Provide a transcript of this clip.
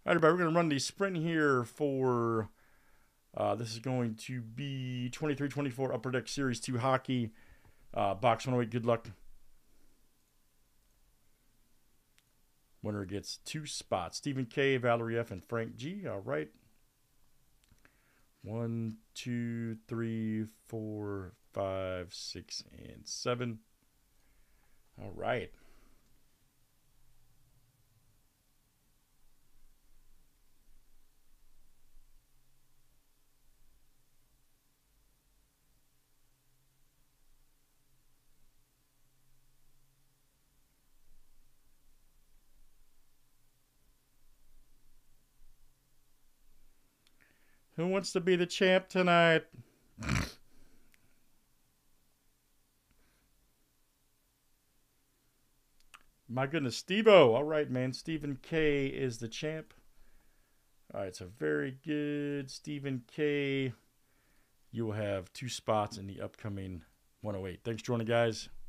All right, everybody, we're going to run the sprint here for, this is going to be 23-24 Upper Deck Series 2 Hockey, Box 108. Good luck. Winner gets 2 spots. Stephen K., Valerie F., and Frank G. All right. 1, 2, 3, 4, 5, 6, and 7. All right. Who wants to be the champ tonight? My goodness, Steve-O. All right, man. Stephen K. is the champ. All right, so very good. Stephen K. You will have 2 spots in the upcoming 108. Thanks for joining, guys.